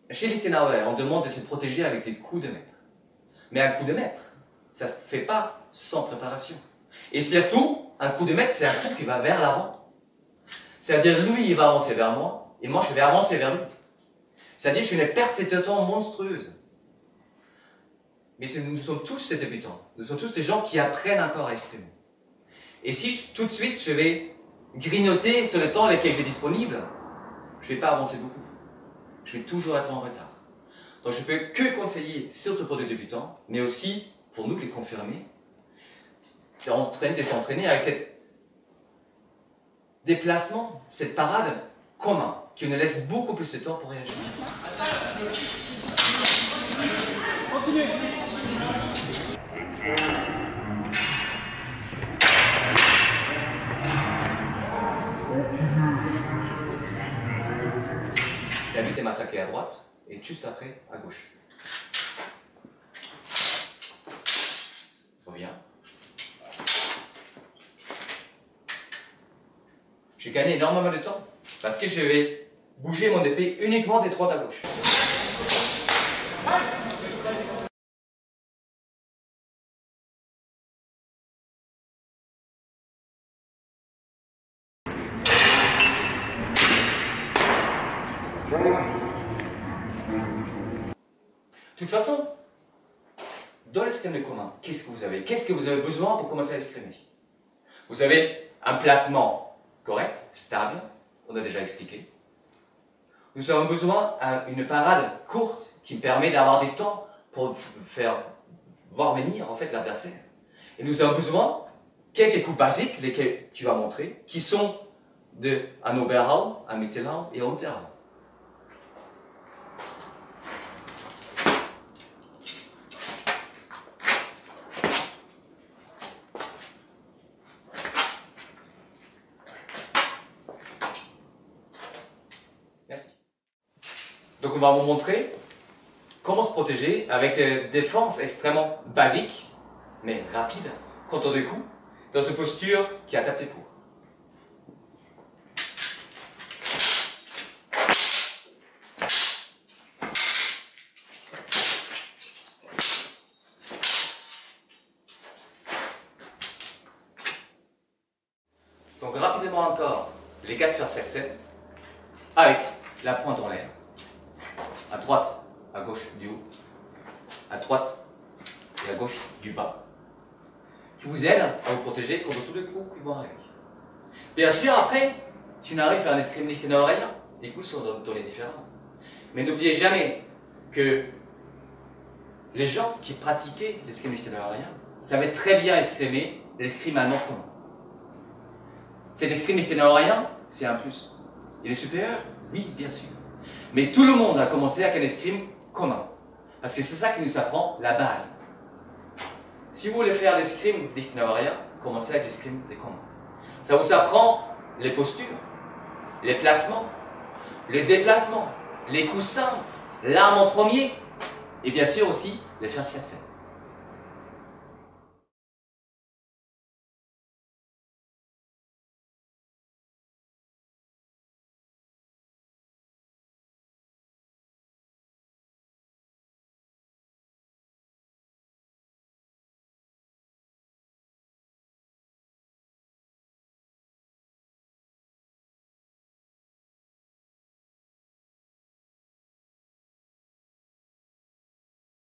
Chez l'Itinaway, on demande de se protéger avec des coups de maître. Mais un coup de maître, ça ne se fait pas sans préparation. Et surtout, un coup de maître, c'est un coup qui va vers l'avant. C'est-à-dire, lui, il va avancer vers moi, et moi, je vais avancer vers lui. C'est-à-dire, je suis une perte de temps monstrueuse. Mais nous sommes tous des débutants. Nous sommes tous des gens qui apprennent encore à exprimer. Et si tout de suite, je vais grignoter sur le temps lequel j'ai disponible, je ne vais pas avancer beaucoup. Je vais toujours être en retard. Donc, je ne peux que conseiller, surtout pour des débutants, mais aussi pour nous, les confirmés, de s'entraîner avec cet déplacement, cette parade commun, qui nous laisse beaucoup plus de temps pour réagir. Continuez. Je t'invite à m'attaquer à droite et juste après à gauche. Reviens. Je gagne énormément de temps parce que je vais bouger mon épée uniquement de droite à gauche. De toute façon, dans l'escrime de commun, qu'est-ce que vous avez? Qu'est-ce que vous avez besoin pour commencer à escrimer? Vous avez un placement correct, stable, on a déjà expliqué. Nous avons besoin d'une parade courte qui me permet d'avoir du temps pour faire voir venir en fait l'adversaire. Et nous avons besoin de quelques coups basiques, lesquels tu vas montrer, qui sont un Oberhauen, un Mittelhauen et un Unterhauen. Merci. Donc on va vous montrer comment se protéger avec des défenses extrêmement basiques, mais rapides, contre des coups, dans une posture qui a tapé pour. Donc rapidement encore, les 4 faire 7-7, avec la pointe en l'air, à droite, à gauche du haut, à droite et à gauche du bas, qui vous aide à vous protéger contre tous les coups qui vont arriver. Bien sûr, après, si on arrive à faire un escrime lichtenauerien, les coups sont donnés différents. Mais n'oubliez jamais que les gens qui pratiquaient l'escrime lichtenauerien savaient très bien escrimer l'escrime allemand commun. Cet escrime lichtenauerien, c'est un plus. Il est supérieur? Oui, bien sûr. Mais tout le monde a commencé avec un escrime commun. Parce que c'est ça qui nous apprend la base. Si vous voulez faire l'escrime lichtenauerien, commencez avec l'escrime des communs. Ça vous apprend les postures, les placements, les déplacements, les coups simples, l'arme en premier, et bien sûr aussi les faire 7-7.